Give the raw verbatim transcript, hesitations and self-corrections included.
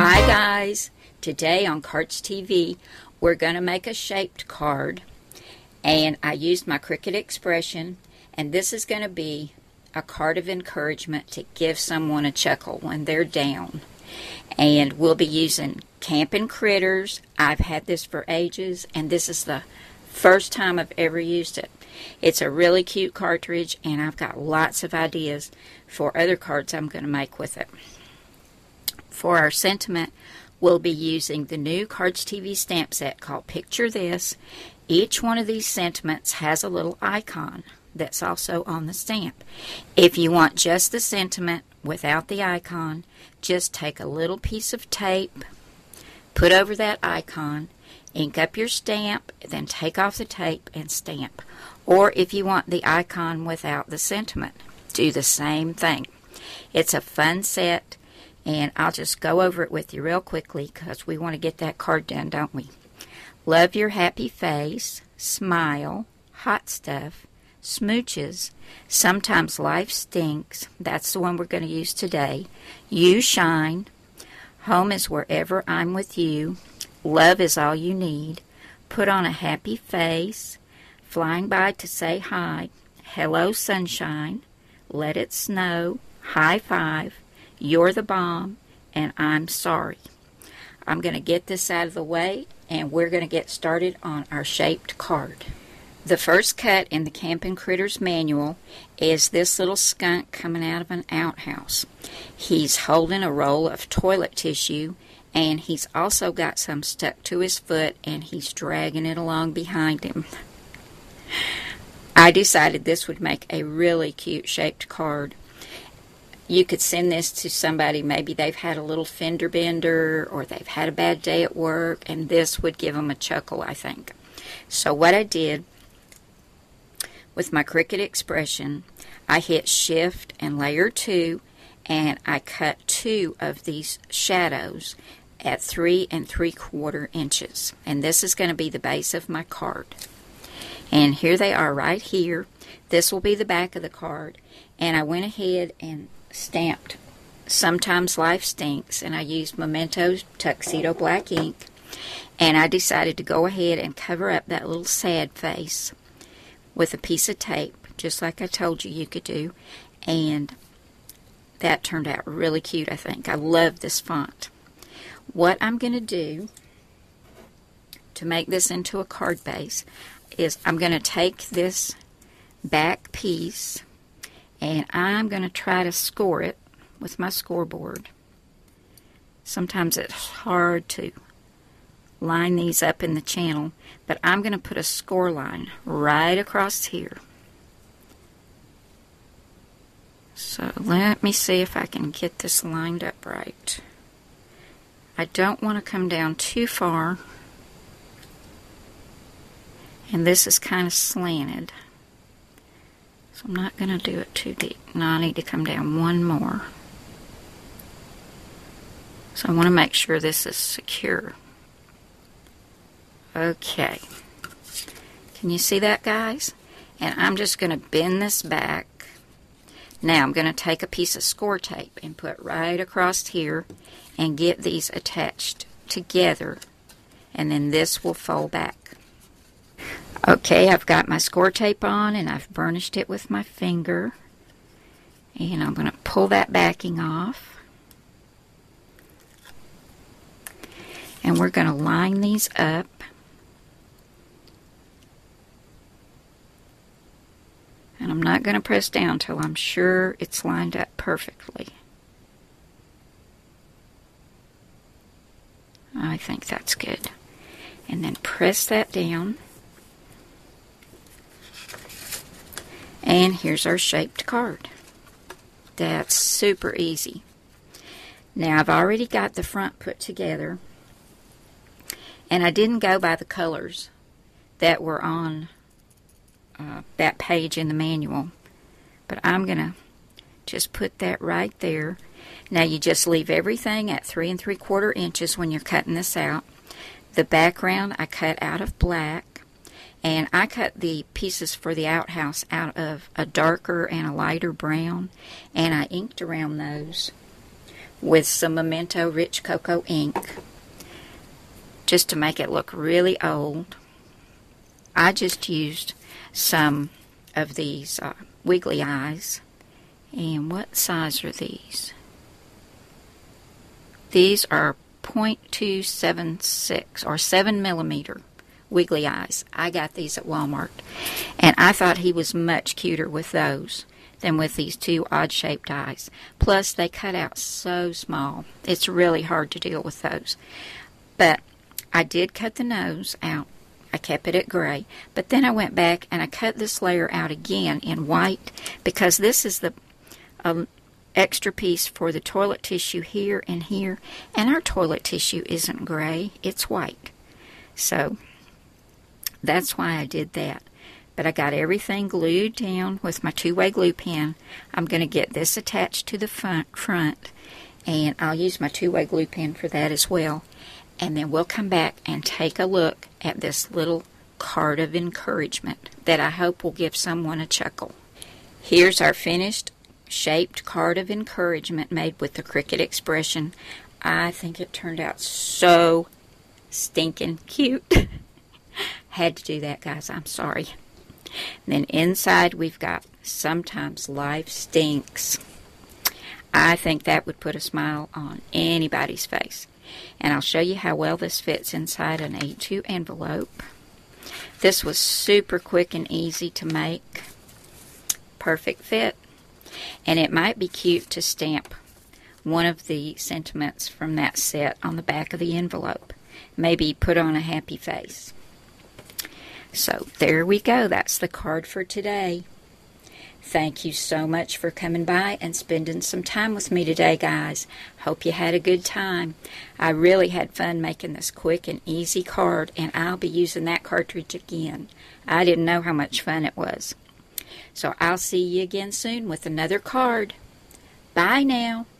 Hi guys, today on Cardz T V we're going to make a shaped card, and I used my Cricut expression, and this is going to be a card of encouragement to give someone a chuckle when they're down. And we'll be using Camping Critters. I've had this for ages, and this is the first time I've ever used it. It's a really cute cartridge, and I've got lots of ideas for other cards I'm going to make with it. For our sentiment, we'll be using the new Cardz T V stamp set called Picture This. Each one of these sentiments has a little icon that's also on the stamp. If you want just the sentiment without the icon, just take a little piece of tape, put over that icon, ink up your stamp, then take off the tape and stamp. Or if you want the icon without the sentiment, do the same thing. It's a fun set, and I'll just go over it with you real quickly because we want to get that card done, don't we? Love your happy face, smile, hot stuff, smooches, sometimes life stinks, that's the one we're going to use today, you shine, home is wherever I'm with you, love is all you need, put on a happy face, flying by to say hi, hello sunshine, let it snow, high five, you're the bomb, and I'm sorry. I'm going to get this out of the way, and we're going to get started on our shaped card. The first cut in the Camping Critters manual is this little skunk coming out of an outhouse. He's holding a roll of toilet tissue, and he's also got some stuck to his foot, and he's dragging it along behind him. I decided this would make a really cute shaped card. You could send this to somebody, maybe they've had a little fender bender or they've had a bad day at work, and this would give them a chuckle, I think. So what I did with my Cricut expression, I hit shift and layer two, and I cut two of these shadows at three and three quarter inches. And this is going to be the base of my card. And here they are right here. This will be the back of the card. And I went ahead and stamped Sometimes Life Stinks, and I used Memento's Tuxedo Black ink, and I decided to go ahead and cover up that little sad face with a piece of tape, just like I told you you could do, and that turned out really cute, I think. I love this font. What I'm going to do to make this into a card base is I'm going to take this back piece and I'm going to try to score it with my scoreboard. Sometimes it's hard to line these up in the channel, but I'm going to put a score line right across here. So let me see if I can get this lined up right. I don't want to come down too far, and this is kind of slanted. So I'm not going to do it too deep. Now I need to come down one more. So I want to make sure this is secure. Okay. Can you see that, guys? And I'm just going to bend this back. Now I'm going to take a piece of score tape and put right across here and get these attached together. And then this will fold back. Okay, I've got my score tape on, and I've burnished it with my finger. And I'm going to pull that backing off. And we're going to line these up. And I'm not going to press down till I'm sure it's lined up perfectly. I think that's good. And then press that down. And here's our shaped card. That's super easy. Now I've already got the front put together, and I didn't go by the colors that were on uh, that page in the manual, but I'm going to just put that right there. Now you just leave everything at three and three quarter inches when you're cutting this out. The background I cut out of black. And I cut the pieces for the outhouse out of a darker and a lighter brown, and I inked around those with some Memento Rich Cocoa ink just to make it look really old. I just used some of these uh, wiggly eyes. And what size are these? These are point two seven six or seven millimeter wiggly eyes. I got these at Walmart, and I thought he was much cuter with those than with these two odd-shaped eyes. Plus, they cut out so small. It's really hard to deal with those. But I did cut the nose out. I kept it at gray. But then I went back and I cut this layer out again in white, because this is the um, extra piece for the toilet tissue here and here. And our toilet tissue isn't gray. It's white. So that's why I did that. But I got everything glued down with my two-way glue pen. I'm going to get this attached to the front, front, and I'll use my two-way glue pen for that as well. And then we'll come back and take a look at this little card of encouragement that I hope will give someone a chuckle. Here's our finished shaped card of encouragement made with the Cricut expression. I think it turned out so stinking cute. Had to do that, guys. I'm sorry. Then inside we've got sometimes life stinks. I think that would put a smile on anybody's face. And I'll show you how well this fits inside an A two envelope. This was super quick and easy to make. Perfect fit. And it might be cute to stamp one of the sentiments from that set on the back of the envelope. Maybe put on a happy face. So there we go. That's the card for today. Thank you so much for coming by and spending some time with me today, guys. Hope you had a good time. I really had fun making this quick and easy card, and I'll be using that cartridge again. I didn't know how much fun it was. So I'll see you again soon with another card. Bye now.